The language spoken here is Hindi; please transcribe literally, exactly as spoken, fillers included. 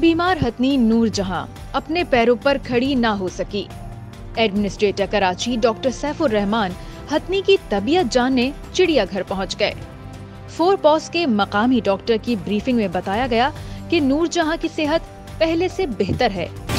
बीमार हथनी नूरजहां अपने पैरों पर खड़ी ना हो सकी। एडमिनिस्ट्रेटर कराची डॉक्टर सैफुर रहमान हथनी की तबीयत जानने चिड़ियाघर पहुंच गए। फोर पॉस के मकामी डॉक्टर की ब्रीफिंग में बताया गया कि नूरजहां की सेहत पहले से बेहतर है